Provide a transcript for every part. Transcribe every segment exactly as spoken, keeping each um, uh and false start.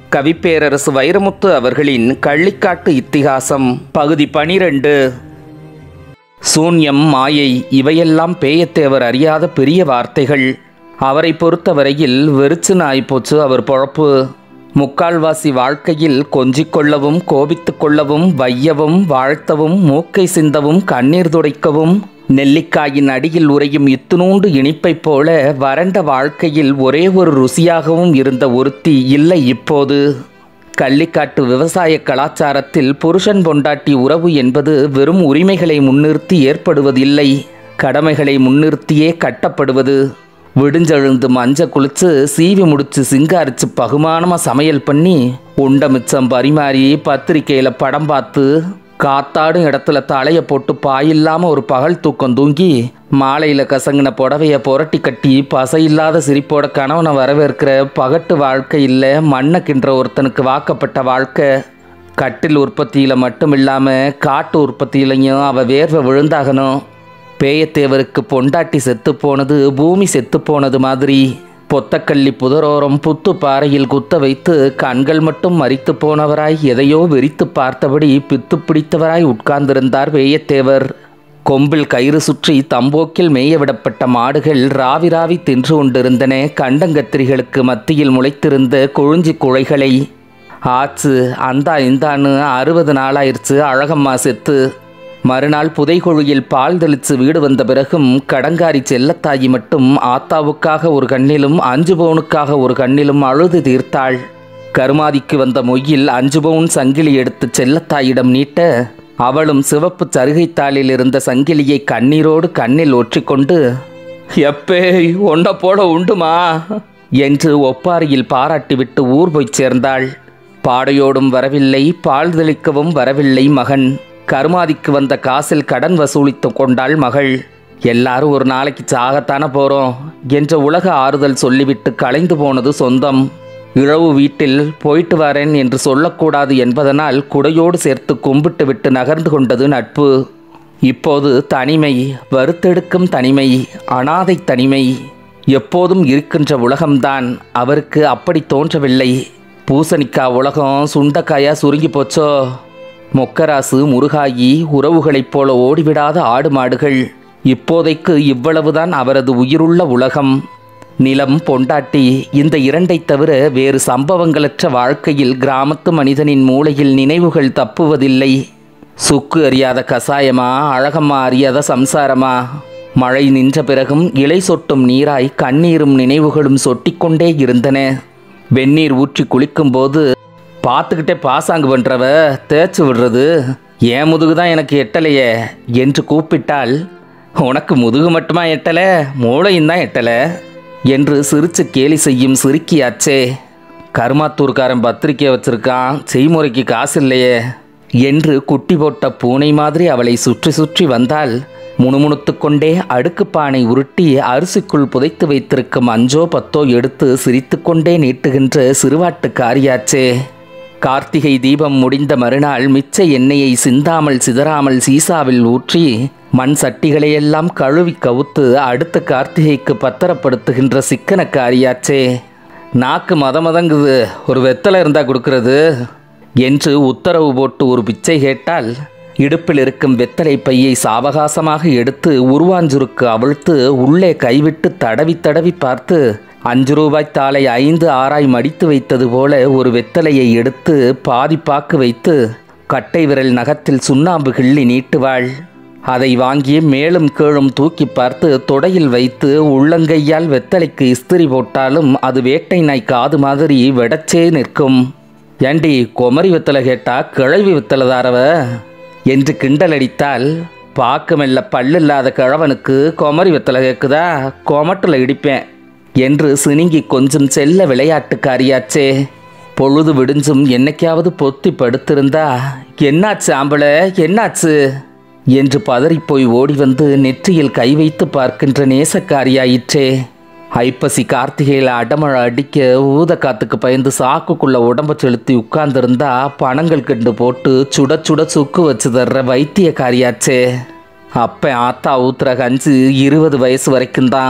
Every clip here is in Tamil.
கவிப்பேரரசு வைரமுத்து அவர்களின் கள்ளிக்காட்டு இத்திகாசம் பகுதி பனிரெண்டு. சூன்யம், மாயை இவையெல்லாம் பேயத்தேவர் அறியாத பெரிய வார்த்தைகள். அவரை பொறுத்தவரையில் வெறிச்சுன்னு ஆயிப்போச்சு அவர் பொழப்பு. முக்கால்வாசி வாழ்க்கையில் கொஞ்சிக் கொள்ளவும், கோபித்து கொள்ளவும், வையவும், வாழ்த்தவும், மூக்கை சிந்தவும், கண்ணீர் துடைக்கவும், நெல்லிக்காயின் அடியில் உறையும் இத்துணூண்டு இனிப்பைப் போல வறண்ட வாழ்க்கையில் ஒரே ஒரு ருசியாகவும் இருந்த ஒருத்தி இல்லை இப்போது. கள்ளிக்காட்டு விவசாய கலாச்சாரத்தில் புருஷன் பொண்டாட்டி உறவு என்பது வெறும் உரிமைகளை முன்னிறுத்தி ஏற்படுவதில்லை, கடமைகளை முன்னிறுத்தியே கட்டப்படுவது. விடிஞ்செழுந்து மஞ்ச குளிச்சு சீவி முடிச்சு சிங்காரிச்சு பகுமானமாக சமையல் பண்ணி உண்ட மிச்சம் பரிமாறி பத்திரிக்கையில் படம் பார்த்து காத்தாடும் இடத்துல தலையை போட்டு பாயில்லாமல் ஒரு பகல் தூக்கம் தூங்கி மாலையில் கசங்கின புடவையை புரட்டி கட்டி பசையில்லாத சிரிப்போட கணவனை வரவேற்கிற பகட்டு வாழ்க்கை இல்லை, மண்ணை கின்ற ஒருத்தனுக்கு வாக்கப்பட்ட வாழ்க்கை. கட்டில் உற்பத்தியில் மட்டும் இல்லாமல் காட்டு உற்பத்தியிலையும் அவள் வேர்வை விழுந்தாகணும். பேயத்தேவருக்கு பொண்டாட்டி செத்து போனது பூமி செத்து போனது மாதிரி. பொத்தக்கள்ளி புதரோரம் புத்து பாறையில் குத்த வைத்து கண்கள் மட்டும் மரித்து போனவராய் எதையோ வெறித்து பார்த்தபடி பித்து பிடித்தவராய் உட்கார்ந்திருந்தார் பேயத்தேவர். கொம்பில் கயிறு சுற்றி தம்போக்கில் மேயவிடப்பட்ட மாடுகள் ராவி ராவி தின்று கொண்டிருந்தன கண்டங்கத்திரிகளுக்கு மத்தியில் முளைத்திருந்த கொழுஞ்சி குழைகளை. ஆச்சு அந்தா இந்தான்னு அறுபது நாளாயிருச்சு அழகம்மா செத்து. மறுநாள் புதைகுழியில் பால் தெளித்து வீடு வந்த பிறகும் கடங்காரி செல்லத்தாயி மட்டும் ஆத்தாவுக்காக ஒரு கண்ணிலும் அஞ்சு பவுனுக்காக ஒரு கண்ணிலும் அழுது தீர்த்தாள். கருமாதிக்கு வந்த மொய்யில் அஞ்சு பவுன் சங்கிலி எடுத்து செல்லத்தாயிடம் நீட்ட அவளும் சிவப்பு சருகைத்தாளில் இருந்த சங்கிலியை கண்ணீரோடு கண்ணில் ஒற்றிக்கொண்டு எப்பே ஒன்றை போட உண்டுமா என்று ஒப்பாரியில் பாராட்டிவிட்டு ஊர் போய் சேர்ந்தாள். பாடையோடும் வரவில்லை, பால் தெளிக்கவும் வரவில்லை மகன். கருமாதிக்கு வந்த காசில் கடன் வசூலித்து கொண்டாள் மகள். எல்லாரும் ஒரு நாளைக்கு சாகத்தானே போகிறோம் என்ற உலக ஆறுதல் சொல்லிவிட்டு கலைந்து போனது சொந்தம். இழவு வீட்டில் போயிட்டு வரேன் என்று சொல்லக்கூடாது என்பதனால் குடையோடு சேர்த்து கும்பிட்டு விட்டு நகர்ந்து கொண்டது நட்பு. இப்போது தனிமை, வறுத்தெடுக்கும் தனிமை, அனாதை தனிமை எப்போதும் இருக்கின்ற உலகம்தான். அவருக்கு அப்படி தோன்றவில்லை. பூசணிக்காய் உலகம் சுண்டக்காயா சுருங்கி போச்சோ. மொக்கராசு, முருகாயி, உறவுகளைப் போல ஓடிவிடாத ஆடு மாடுகள். இப்போதைக்கு இவ்வளவுதான் அவரது உயிருள்ள உலகம். நிலம், பொண்டாட்டி இந்த இரண்டை தவிர வேறு சம்பவங்களற்ற வாழ்க்கையில் கிராமத்து மனிதனின் மூளையில் நினைவுகள் தப்புவதில்லை. சுக்கு அறியாத கசாயமா, அழகம்மா அறியாத சம்சாரமா? மழை நின்ற பிறகும் இலை சொட்டும் நீராய் கண்ணீரும் நினைவுகளும் சொட்டிக்கொண்டே இருந்தன. வெந்நீர் ஊற்றி குளிக்கும்போது பார்த்துக்கிட்டே பாசாங்கு பண்ணுறவ தேய்ச்சி விடுறது ஏன் முதுகு தான் எனக்கு எட்டலையே என்று கூப்பிட்டால் உனக்கு முதுகு மட்டுமா எட்டலை, மூளையும் தான் எட்டலை என்று சிரிச்சு கேலி செய்யும் சிரிக்கியாச்சே. கருமாத்தூர்காரன் பத்திரிக்கை வச்சிருக்கான், செய்முறைக்கு காசு இல்லையே என்று குட்டி போட்ட பூனை மாதிரி அவளை சுற்றி சுற்றி வந்தால் முணுமுணுத்து கொண்டே அடுக்குப்பானை உருட்டி அரிசிக்குள் புதைத்து வைத்திருக்கும் அஞ்சோ பத்தோ எடுத்து சிரித்து கொண்டே நீட்டுகின்ற சிறுவாட்டுக்காரியாச்சே. கார்த்திகை தீபம் முடிந்த மறுநாள் மிச்ச எண்ணெயை சிந்தாமல் சிதறாமல் சீசாவில் ஊற்றி மண் சட்டிகளையெல்லாம் கழுவி கவுத்து அடுத்த கார்த்திகைக்கு பத்திரப்படுத்துகின்ற சிக்கனக்காரியாச்சே. நாக்கு மத மதங்குது, ஒரு வெத்தலை இருந்தா கொடுக்கறது என்று உத்தரவு போட்டு ஒரு பிச்சை கேட்டால் இடுப்பில் இருக்கும் வெத்தலை பையை சாவகாசமாக எடுத்து உருவாஞ்சுருக்கு அவிழ்த்து உள்ளே கைவிட்டு தடவி தடவி பார்த்து அஞ்சு ரூபாய் தாளை ஐந்து ஆறாய் மடித்து வைத்தது போல ஒரு வெத்தலையை எடுத்து பாதிப்பாக்கு வைத்து கட்டை விரல் நகத்தில் சுண்ணாம்பு கிள்ளி நீட்டுவாள். அதை வாங்கி மேலும் கீழும் தூக்கி பார்த்து தொடையில் வைத்து உள்ளங்கையால் வெத்தலைக்கு இஸ்திரி போட்டாலும் அது வேட்டை நாய் காது மாதிரி வெடச்சே நிற்கும். ஏண்டி கொமரி வெத்தலை கேட்டா கிழவி வெத்தலை தாரவ என்று கிண்டலடித்தால் பாக்குமெல்ல பல்லில்லாத கிழவனுக்கு கொமரி வெத்தலை கேட்குதா, கொமட்டில் இடிப்பேன் என்று சினிங்கி கொஞ்சம் செல்ல விளையாட்டுக்காரியாச்சே. பொழுது விடிஞ்சும் என்னைக்காவது பொத்தி படுத்திருந்தா என்னாச்சு ஆம்பளை என்னாச்சு என்று பதறிப்போய் ஓடி வந்து நெற்றியில் கை வைத்து பார்க்கின்ற நேசக்காரியாயிற்றே. ஐப்பசி கார்த்திகையில் அடமழை அடிக்க ஊத காத்துக்கு பயந்து சாக்குக்குள்ள உடம்ப செலுத்தி உட்கார்ந்துருந்தா பணங்கள் கண்டு போட்டு சுட சுட சுக்கு வச்சு தர்ற வைத்தியக்காரியாச்சே. அப்போ ஆத்தா ஊத்துற கஞ்சி இருபது வயசு வரைக்கும் தான்.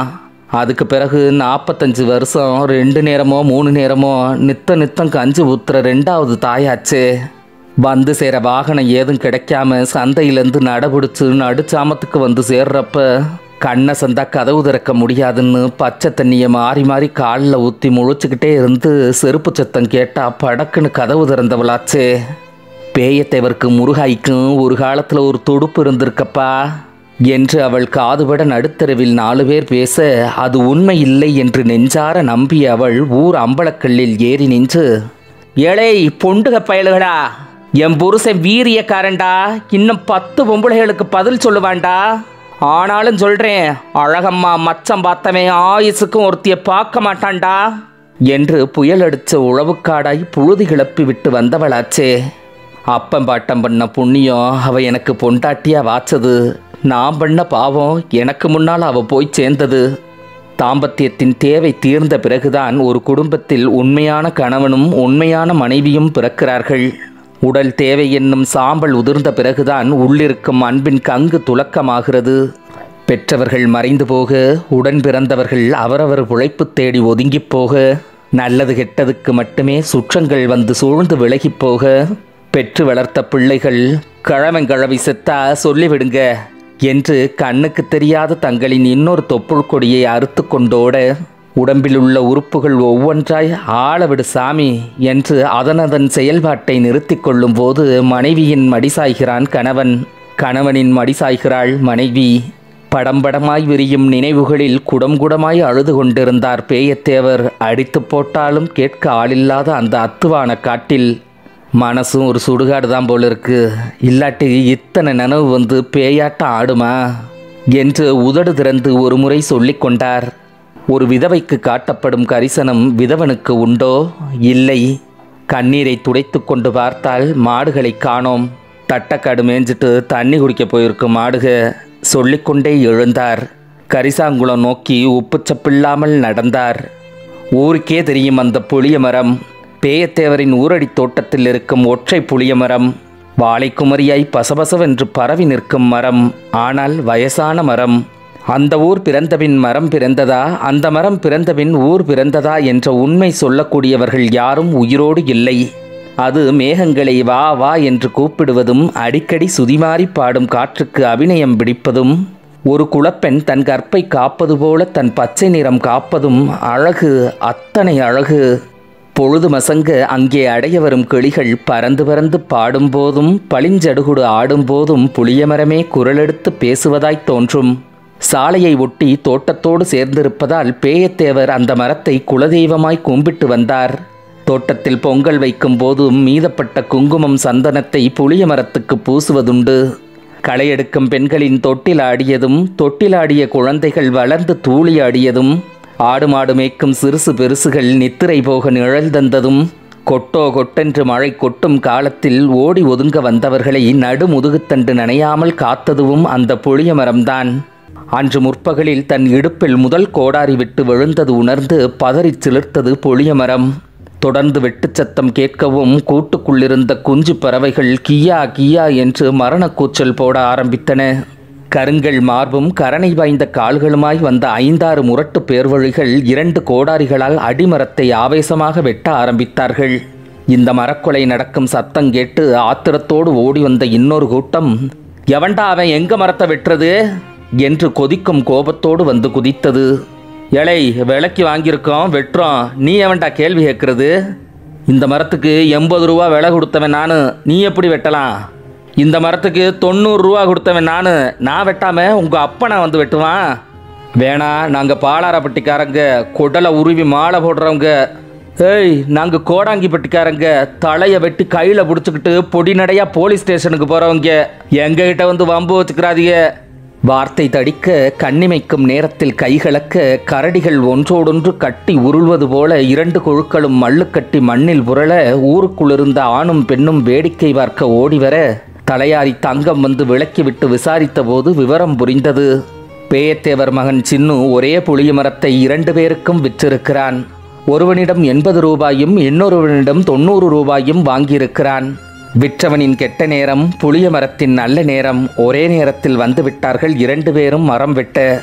அதுக்கு பிறகு நாற்பத்தஞ்சு வருஷம் ரெண்டு நேரமோ மூணு நேரமோ நித்த நித்தம் கஞ்சி ஊத்துற ரெண்டாவது தாயாச்சு. வந்து சேர வாகனம் ஏதும் கிடைக்காம சந்தையிலேருந்து நடபிடிச்சு நடுச்சாமத்துக்கு வந்து சேர்றப்ப கண்ணை சந்தா கதவு திறக்க முடியாதுன்னு பச்சை தண்ணியை மாறி மாறி காலில் ஊற்றி முழிச்சுக்கிட்டே இருந்து செருப்பு சத்தம் கேட்டால் படக்குன்னு கதவு திறந்தவளாச்சு. பேயத்தேவருக்கு முருகாய்க்கும் ஒரு காலத்தில் ஒரு துடுப்பு இருந்திருக்கப்பா என்று அவள் காதுபட நடுத்தருவில் நாலு பேர் பேச அது உண்மை இல்லை என்று நெஞ்சார நம்பிய அவள் ஊர் அம்பலக்கல்லில் ஏறி நின்று, ஏழை பொண்டுக பயலுகளா, என் புருஷன் வீரியக்காரன்டா, இன்னும் பத்து பொம்பளைகளுக்கு பதில் சொல்லுவான்டா. ஆனாலும் சொல்கிறேன், அழகம்மா மச்சம் பார்த்தவன் ஆயுசுக்கும் ஒருத்தியை பார்க்க மாட்டான்டா என்று புயல் அடித்த உழவுக்காடாய் புழுதி கிளப்பி விட்டு வந்தவளாச்சே. அப்பம் பாட்டம் பண்ண புண்ணியம் அவ எனக்கு பொண்டாட்டியா வாச்சது. நான் பண்ண பாவம் எனக்கு முன்னால் அவ போய் சேர்ந்தது. தாம்பத்தியத்தின் தேவை தீர்ந்த பிறகுதான் ஒரு குடும்பத்தில் உண்மையான கணவனும் உண்மையான மனைவியும் பிறக்கிறார்கள். உடல் தேவை என்னும் சாம்பல் உதிர்ந்த பிறகுதான் உள்ளிருக்கும் அன்பின் கங்கு துலக்கமாகிறது. பெற்றவர்கள் மறைந்து போக, உடன் பிறந்தவர்கள் அவரவர் உழைப்பு தேடி ஒதுங்கி போக, நல்லது கெட்டதுக்கு மட்டுமே சுற்றங்கள் வந்து சூழ்ந்து விலகி போக, பெற்று வளர்த்த பிள்ளைகள் கிழவங்கிழவி செத்தா சொல்லிவிடுங்க என்று கண்ணுக்கு தெரியாத தங்களின் இன்னொரு தொப்புள் கொடியை அறுத்து கொண்டோட, உடம்பில் உள்ள உறுப்புகள் ஒவ்வொன்றாய் ஆளவிடு சாமி என்று அதனதன் செயல்பாட்டை நிறுத்தி கொள்ளும் போது மனைவியின் மடிசாய்கிறான் கணவன், கணவனின் மடிசாய்கிறாள் மனைவி. படம் படமாய் விரியும் நினைவுகளில் குடம் குடமாய் அழுது கொண்டிருந்தார் பேயத்தேவர். அடித்து போட்டாலும் கேட்க ஆளில்லாத அந்த அத்துவான காட்டில் மனசும் ஒரு சுடுகாடு தான் போல இருக்கு, இல்லாட்டி இத்தனை நனவு வந்து பேயாட்டம் ஆடுமா என்று உதடு திறந்து ஒரு முறை சொல்லி கொண்டார். ஒரு விதவைக்கு காட்டப்படும் கரிசனம் விதவனுக்கு உண்டோ? இல்லை. கண்ணீரை துடைத்து கொண்டு பார்த்தால் மாடுகளை காணோம். தட்டக்காடு மேய்ஞ்சிட்டு தண்ணி குடிக்க போயிருக்கும் மாடுக சொல்லிக்கொண்டே எழுந்தார். கரிசாங்குளம் நோக்கி உப்புச்சப்பில்லாமல் நடந்தார். ஊருக்கே தெரியும் அந்த புளிய மரம், பேயத்தேவரின் ஊரடி தோட்டத்தில் இருக்கும் ஒற்றை புளிய மரம். வாழைக்குமரியாய் பசபசவென்று பரவி நிற்கும் மரம், ஆனால் வயசான மரம். அந்த ஊர் பிறந்தபின் மரம் பிறந்ததா, அந்த மரம் பிறந்தபின் ஊர் பிறந்ததா என்ற உண்மை சொல்லக்கூடியவர்கள் யாரும் உயிரோடு இல்லை. அது மேகங்களை வா வா என்று கூப்பிடுவதும், அடிக்கடி சுதிமாறி பாடும் காற்றுக்கு அபிநயம் பிடிப்பதும், ஒரு குலப்பெண் தன் கற்பை காப்பது போல தன் பச்சை நிறம் காப்பதும் அழகு, அத்தனை அழகு. பொழுது மசங்க அங்கே அடைய வரும் கிளிகள் பறந்து பறந்து பாடும்போதும் பளிஞ்சடுகுடு ஆடும்போதும் புளியமரமே குரலெடுத்து பேசுவதாய் தோன்றும். சாலையை ஒட்டி தோட்டத்தோடு சேர்ந்திருப்பதால் பேயத்தேவர் அந்த மரத்தை குலதெய்வமாய் கும்பிட்டு வந்தார். தோட்டத்தில் பொங்கல் வைக்கும் போதும் மீதப்பட்ட குங்குமம் சந்தனத்தை புளிய மரத்துக்கு பூசுவதுண்டு. களையெடுக்கும் பெண்களின் தொட்டிலாடியதும், தொட்டிலாடிய குழந்தைகள் வளர்ந்து தூளியாடியதும், ஆடு மாடு மேய்க்கும் சிறுசு பெருசுகள் நித்திரை போக நிழல் தந்ததும், கொட்டோ கொட்டென்று மழை கொட்டும் காலத்தில் ஓடி ஒதுங்க வந்தவர்களை நடுமுதுகுத்தண்டு நனையாமல் காத்ததுவும் அந்த புளிய மரம்தான். அன்று முற்பகலில் தன் இடுப்பில் முதல் கோடாரி விட்டு விழுந்தது உணர்ந்து பதறி சிலிர்த்தது புளிய மரம். தொடர்ந்து வெட்டுச்சத்தம் கேட்கவும் கூட்டுக்குள்ளிருந்த குஞ்சு பறவைகள் கியா கியா என்று மரணக்கூச்சல் போட ஆரம்பித்தன. கருங்கல் மார்பும் கரணை வாய்ந்த கால்களுமாய் வந்த ஐந்தாறு முரட்டு பேர்வழிகள் இரண்டு கோடாரிகளால் அடிமரத்தை ஆவேசமாக வெட்ட ஆரம்பித்தார்கள். இந்த மரக்கொலை நடக்கும் சத்தம் கேட்டு ஆத்திரத்தோடு ஓடி வந்த இன்னொரு கூட்டம், எவன்டா அவன் எங்க மரத்தை வெட்டுறது என்று கொதிக்கும் கோபத்தோடு வந்து குதித்தது. எலை விலைக்கு வாங்கியிருக்கோம், வெட்டுறோம், நீ எவன்டா கேள்வி கேட்கறது? இந்த மரத்துக்கு எண்பது ரூபா விலை கொடுத்தவன் நான், நீ எப்படி வெட்டலாம்? இந்த மரத்துக்கு தொண்ணூறு ரூபா கொடுத்தவன் நான், நான் வெட்டாம உங்கள் அப்பனை வந்து வெட்டுவான்? வேணா, நாங்கள் பாலாரப்பட்டிக்காரங்க, குடலை உருவி மாலை போடுறவங்க. ஏய், நாங்கள் கோடாங்கிப்பட்டிக்காரங்க, தலையை வெட்டி கையில் பிடிச்சிக்கிட்டு பொடி நடையாக போலீஸ் ஸ்டேஷனுக்கு போகிறவங்க, எங்ககிட்ட வந்து வம்பு வச்சுக்கிறாதீங்க. வார்த்தை தடிக்க கண்ணிமைக்கும் நேரத்தில் கைகளக்க கரடிகள் ஒன்றோடொன்று கட்டி உருள்வது போல இரண்டு குழுக்களும் மல்லுக்கட்டி மண்ணில் புரள ஊருக்குள்ளிருந்த ஆணும் பெண்ணும் வேடிக்கை பார்க்க ஓடிவர தலையாரி தங்கம் வந்து விளக்கிவிட்டு விசாரித்த போது விவரம் புரிந்தது. பேயத்தேவர் மகன் சின்னு ஒரே புளிய மரத்தை இரண்டு பேருக்கும் விற்றிருக்கிறான். ஒருவனிடம் எண்பது ரூபாயும் இன்னொருவனிடம் தொண்ணூறு ரூபாயும் வாங்கியிருக்கிறான். விற்றவனின் கெட்ட நேரம், புளிய மரத்தின் நல்ல நேரம் ஒரே நேரத்தில் வந்து விட்டார்கள் இரண்டு பேரும் மரம் வெட்ட.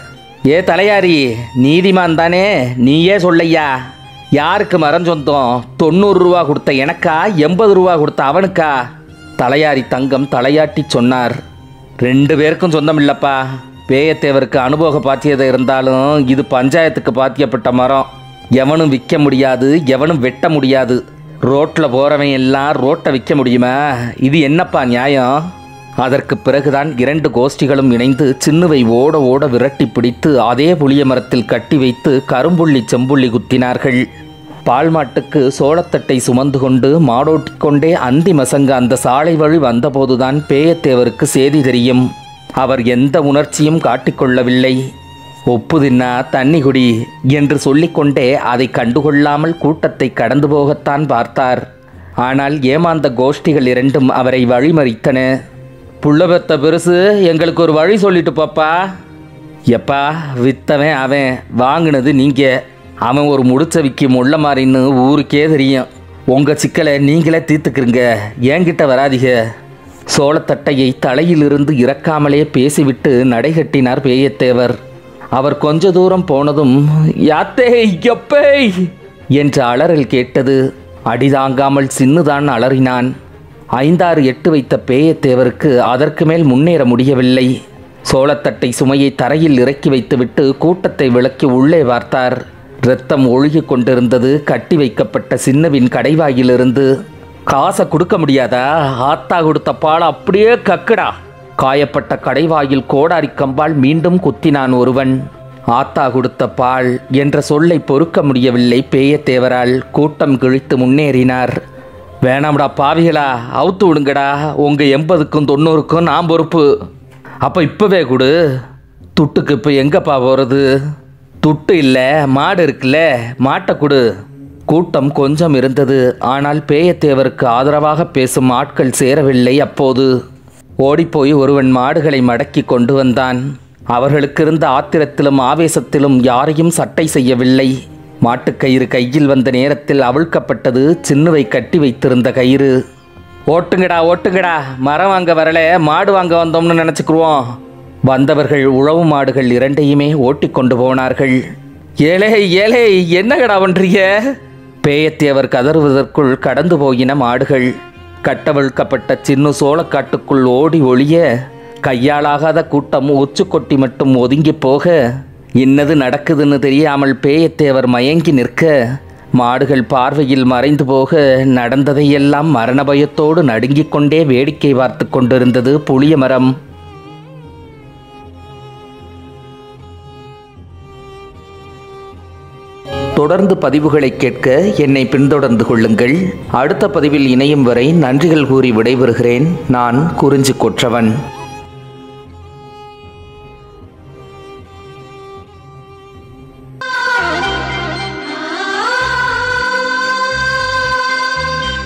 ஏ தலையாரி, நீதிமான் தானே, நீயே சொல்லையா, யாருக்கு மரம் சொந்தம்? தொண்ணூறு ரூபா கொடுத்த எனக்கா, எண்பது ரூபா கொடுத்த அவனுக்கா? தலையாரி தங்கம் தலையாட்டி சொன்னார். ரெண்டு பேருக்கும் சொந்தம் இல்லப்பா. பேயத்தேவருக்கு அனுபவ பாத்தியதை இருந்தாலும் இது பஞ்சாயத்துக்கு பாத்தியப்பட்ட மரம். எவனும் விற்க முடியாது, எவனும் வெட்ட முடியாது. ரோட்டில் போகிறவன் எல்லாம் ரோட்டை விற்க முடியுமா? இது என்னப்பா நியாயம்? அதற்கு பிறகுதான் இரண்டு கோஷ்டிகளும் இணைந்து சின்னுவை ஓட ஓட விரட்டி பிடித்து அதே புளிய மரத்தில் கட்டி வைத்து கரும்புள்ளி செம்புள்ளி குத்தினார்கள். பால் மாட்டுக்கு சோளத்தட்டை சுமந்து கொண்டு மாடோட்டிக்கொண்டே அந்தி மசங்க அந்த சாலை வழி வந்தபோதுதான் பேயத்தேவருக்கு செய்தி தெரியும். அவர் எந்த உணர்ச்சியும் காட்டிக்கொள்ளவில்லை. ஒப்பு தின்னா தண்ணி குடி என்று சொல்லிக்கொண்டே அதை கண்டுகொள்ளாமல் கூட்டத்தை கடந்து போகத்தான் பார்த்தார். ஆனால் ஏமாந்த கோஷ்டிகள் இரண்டும் அவரை வழிமறித்தன. புள்ளபெத்த பெருசு, எங்களுக்கு ஒரு வழி சொல்லிட்டு பாப்பா. எப்பா, வித்தவன் அவன், வாங்கினது நீங்கள். அவன் ஒரு முடிச்ச விக்கி முள்ள மாறின்னு ஊருக்கே தெரியும். உங்கள் சிக்கலை நீங்களே தீர்த்துக்கிறீங்க, என்கிட்ட வராதிக. சோளத்தட்டையை தலையிலிருந்து இறக்காமலே பேசிவிட்டு நடைகட்டினார் பேயத்தேவர். அவர் கொஞ்ச தூரம் போனதும் யாத்தே எப்பே என்ற அலறல் கேட்டது. அடிதாங்காமல் சின்னுதான் அலறினான். ஐந்தாறு எட்டு வைத்த பேயத்தேவருக்கு அதற்கு மேல் முன்னேற முடியவில்லை. சோளத்தட்டை சுமையை தரையில் இறக்கி வைத்துவிட்டு கூட்டத்தை விளக்கி உள்ளே பார்த்தார். இரத்தம் ஒழுகி கொண்டிருந்தது கட்டி வைக்கப்பட்ட சின்னவின் கடைவாயிலிருந்து. காசை கொடுக்க முடியாதா? ஆத்தா கொடுத்த பால் அப்படியே கக்குடா. காயப்பட்ட கடைவாயில் கோடாரி கம்பால் மீண்டும் குத்தினான் ஒருவன். ஆத்தா கொடுத்த பால் என்ற சொல்லை பொறுக்க முடியவில்லை பேயத்தேவரால். கூட்டம் கிழித்து முன்னேறினார். வேணாம்டா பாவிகளா, அவுத்து விடுங்கடா. உங்கள் எண்பதுக்கும் தொண்ணூறுக்கும் நான் பொறுப்பு. அப்போ இப்போவே கொடு. துட்டுக்கு இப்போ எங்கப்பா போகிறது? துட்டு இல்லை, மாடு இருக்குல்ல, மாட்டை கொடு. கூட்டம் கொஞ்சம் இருந்தது. ஆனால் பேயத்தேவருக்கு ஆதரவாக பேசும் ஆட்கள் சேரவில்லை. அப்போது ஓடிப்போய் ஒருவன் மாடுகளை மடக்கி கொண்டு வந்தான். அவர்களுக்கு இருந்த ஆத்திரத்திலும் ஆவேசத்திலும் யாரையும் சட்டை செய்யவில்லை. மாட்டுக்கயிறு கையில் வந்த நேரத்தில் அவிழ்க்கப்பட்டது சின்னுவை கட்டி வைத்திருந்த கயிறு. ஓட்டுங்கடா ஓட்டுங்கடா, மரம் வாங்க வரல, மாடு வாங்க வந்தோம்னு நினச்சிக்குருவோம். வந்தவர்கள் உழவு மாடுகள் இரண்டையுமே ஓட்டி கொண்டு போனார்கள். ஏலே ஏலே, என்னகடா பண்றீங்க? பேயத்தேவர் கதறுவதற்குள் கடந்து போயின மாடுகள். கட்டவிழ்க்கப்பட்ட சின்ன சோளக்காட்டுக்குள் ஓடி ஒளிய கையாளாகாத கூட்டம் உச்சு கொட்டி மட்டும் ஒதுங்கி போக இன்னது நடக்குதுன்னு தெரியாமல் பேயத்தேவர் மயங்கி நிற்க மாடுகள் பார்வையில் மறைந்து போக நடந்ததையெல்லாம் மரண பயத்தோடு நடுங்கிக் கொண்டே வேடிக்கை பார்த்து கொண்டிருந்தது புளிய மரம். தொடர்ந்து பதிவுகளை கேட்க என்னை பின்தொடர்ந்து கொள்ளுங்கள். அடுத்த பதிவில் இணையும் வரை நன்றிகள் கூறி விடைபெறுகிறேன். நான் குறிஞ்சி கொற்றவன்.